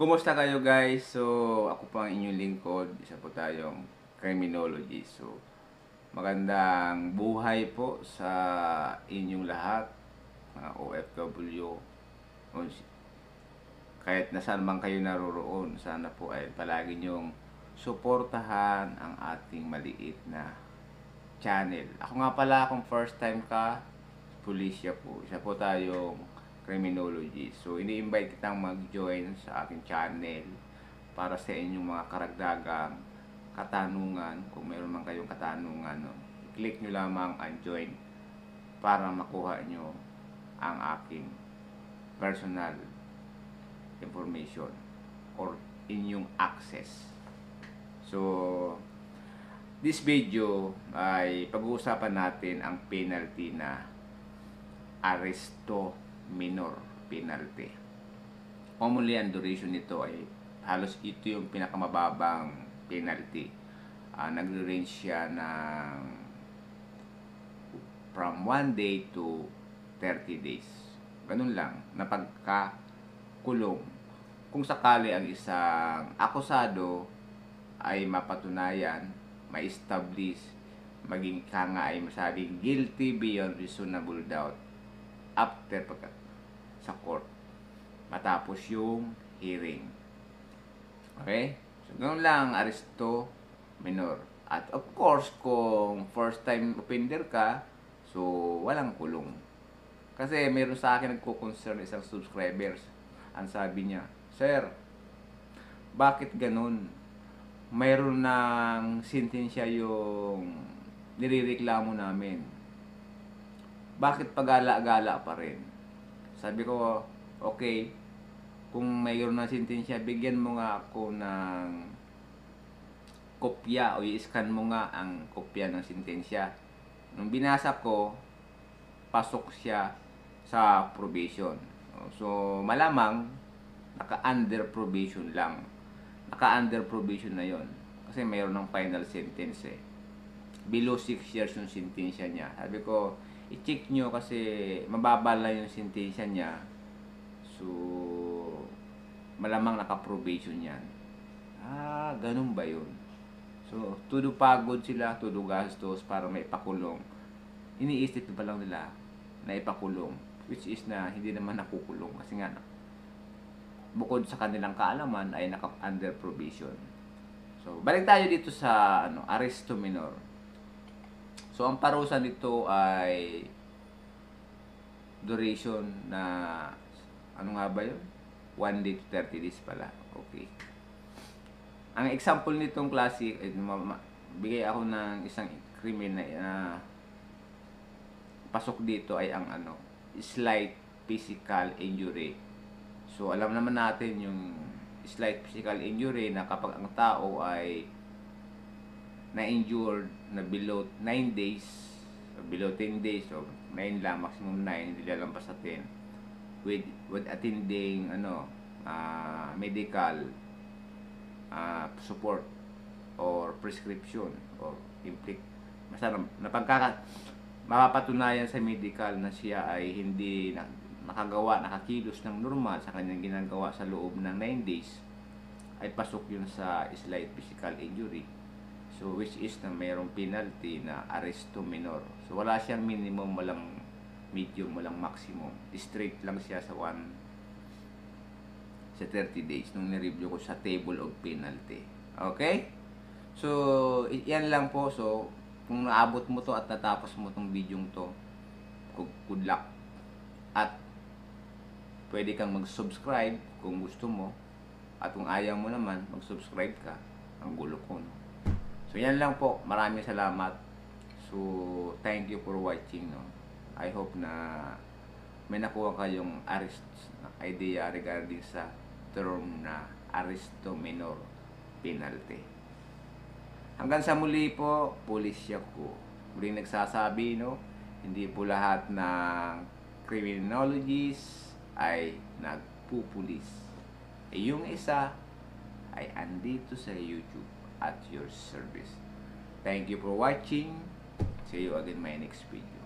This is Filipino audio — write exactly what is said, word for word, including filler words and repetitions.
Kumusta kayo guys? So, ako po ang inyong lingkod. Isa po tayong criminology. So, magandang buhay po sa inyong lahat, mga O F W. O, kahit nasaan man kayo naroroon, sana po ay palagi nyong suportahan ang ating maliit na channel. Ako nga pala, kung first time ka, Pulisya po. Isa po tayong criminology. So, ini-invite kitang mag-join sa aking channel para sa inyong mga karagdagang katanungan. Kung mayroon man kayong katanungan, no, click nyo lamang ang join para makuha nyo ang aking personal information or inyong access. So, this video ay pag-uusapan natin ang penalty na Aresto Minor penalty. Commonly, ang duration nito ay halos ito yung pinakamababang penalty. Uh, Nagre-range siya ng from one day to thirty days. Ganun lang, na pagkakulong. Kung sakali ang isang akusado ay mapatunayan, ma-establish, maging ka nga ay masabing guilty beyond reasonable doubt after pagka sa court matapos yung hearing. Okay? So, ganoon lang, aresto minor. At of course, kung first time offender ka, so walang kulong. Kasi meron sa akin nagko-concern isang subscribers. Ang sabi niya, "Sir, bakit ganun? Mayroon ng sentensya yung nirereklamo namin. Bakit pagala-gala pa rin?" Sabi ko, okay, kung mayroon na sentensya, bigyan mo nga ako ng kopya o i-scan mo nga ang kopya ng sentensya. Nung binasa ko, pasok siya sa probation. So, malamang, naka-under probation lang. Naka-under probation na yon kasi mayroon ng final sentence eh. Below six years yung sentensya niya. Sabi ko, i-check nyo kasi mababa lang yung sentensya niya. So, malamang naka-probation yan. Ah, ganun ba yun? So, todo pagod sila, todo gastos para may pakulong. Iniisip pa lang nila na ipakulong, which is na hindi naman nakukulong kasi nga bukod sa kanilang kaalaman ay naka-under probation. So, balik tayo dito sa ano, aresto minor. So, ang parusa nito ay duration na, ano nga ba yun? one day to thirty days pala. Okay. Ang example nitong klase, eh, bigay ako ng isang krimen na uh, pasok dito ay ang ano, slight physical injury. So, alam naman natin yung slight physical injury na kapag ang tao ay na-injured na below nine days, or below ten days, o nine lang, maximum nine, hindi lalampas sa ten, with, with attending ano, uh, medical uh, support or prescription or implic basta na pagkaka mapapatunayan sa medical na siya ay hindi na, nakagawa, nakakilos ng normal sa kanyang ginagawa sa loob ng nine days, ay pasok yun sa slight physical injury. So, which is na mayroong penalty na aresto minor. So, wala siyang minimum, walang medium, walang maximum. Straight lang siya sa one sa thirty days nung ni-review ko sa table of penalty. Okay? So, yan lang po. So, kung naabot mo to at natapos mo tong video to, good luck. At pwede kang mag-subscribe kung gusto mo. At kung ayaw mo naman, mag-subscribe ka. Ang gulo ko, no? So, yan lang po. Maraming salamat. So, thank you for watching, no? I hope na may nakuha kayong arrest idea regarding sa term na aresto minor penalty. Hanggang sa muli po, Pulisya ko. Muling nagsasabi, no? Hindi po lahat ng criminologists ay nagpupulis. E yung isa ay andito sa YouTube at your service. Thank you for watching. See you again in my next video.